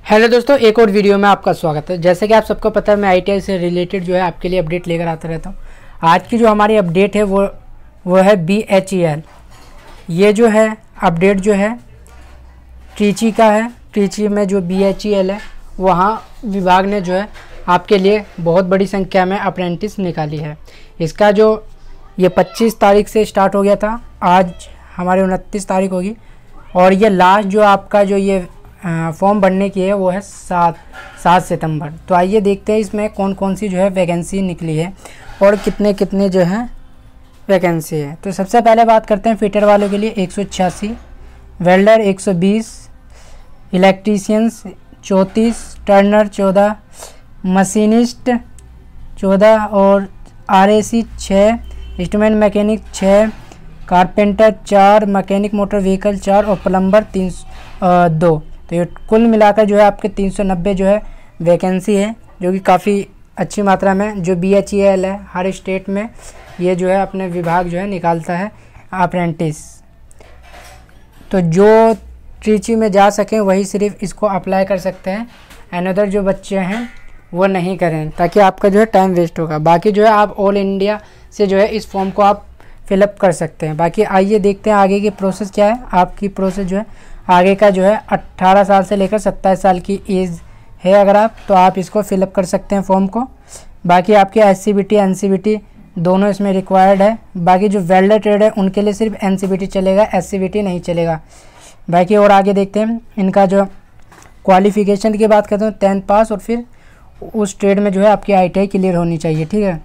Hello दोस्तों, एक और वीडियो में आपका स्वागत है। जैसे कि आप सबको पता है, मैं आईटीआई से रिलेटेड जो है आपके लिए अपडेट लेकर आता रहता हूँ। आज की जो हमारी अपडेट है वो है BHEL। ये जो है अपडेट जो है ट्रिची का है। ट्रिची में जो BHEL है वहाँ विभाग ने जो है आपके लिए बहुत बड़ी संख्या में अप्रेंटिस निकाली है। इसका जो ये 25 तारीख से स्टार्ट हो गया था, आज हमारे 29 तारीख होगी और ये लास्ट जो आपका जो ये फॉर्म भरने की है वो है 7 सितंबर। तो आइए देखते हैं इसमें कौन कौन सी जो है वैकेंसी निकली है और कितने कितने जो है वैकेंसी है। तो सबसे पहले बात करते हैं फिटर वालों के लिए 186, वेल्डर 120, इलेक्ट्रीशियंस 34, टर्नर 14, मशीनिस्ट 14 और RAC 6, instrument mechanic 6, carpenter 4, mechanic motor vehicle 4 और प्लम्बर 2। तो ये कुल मिलाकर जो है आपके 390 जो है वैकेंसी है, जो कि काफ़ी अच्छी मात्रा में जो BHEL है हर स्टेट में ये जो है अपने विभाग जो है निकालता है अप्रेंटिस। तो जो ट्रिची में जा सकें वही सिर्फ इसको अप्लाई कर सकते हैं, अनदर जो बच्चे हैं वो नहीं करें, ताकि आपका जो है टाइम वेस्ट होगा। बाकी जो है आप ऑल इंडिया से जो है इस फॉर्म को आप फिलअप कर सकते हैं। बाकी आइए देखते हैं आगे की प्रोसेस क्या है। आपकी प्रोसेस जो है आगे का जो है 18 साल से लेकर 27 साल की एज है अगर आप, तो आप इसको फिलअप कर सकते हैं फॉर्म को। बाकी आपके SCBT NCBT दोनों इसमें रिक्वायर्ड है। बाकी जो वेल्डर ट्रेड है उनके लिए सिर्फ NCBT चलेगा, SCBT नहीं चलेगा। बाकी और आगे देखते हैं इनका जो क्वालिफ़िकेशन की बात करते हैं 10th पास और फिर उस ट्रेड में जो है आपकी ITI क्लियर होनी चाहिए, ठीक है।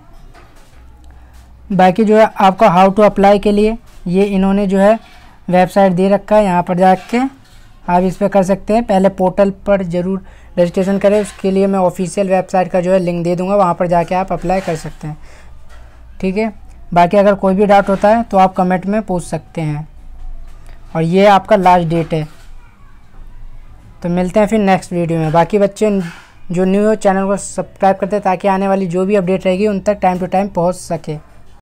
बाकी जो है आपका हाउ टू अप्लाई के लिए ये इन्होंने जो है वेबसाइट दे रखा है, यहाँ पर जाके आप इस पर कर सकते हैं। पहले पोर्टल पर ज़रूर रजिस्ट्रेशन करें, उसके लिए मैं ऑफिशियल वेबसाइट का जो है लिंक दे दूँगा, वहाँ पर जाके आप अप्लाई कर सकते हैं, ठीक है। बाकी अगर कोई भी डाउट होता है तो आप कमेंट में पूछ सकते हैं और ये आपका लास्ट डेट है। तो मिलते हैं फिर नेक्स्ट वीडियो में। बाकी बच्चे जो न्यू हो चैनल को सब्सक्राइब करते हैं ताकि आने वाली जो भी अपडेट रहेगी उन तक टाइम टू टाइम पहुँच सके।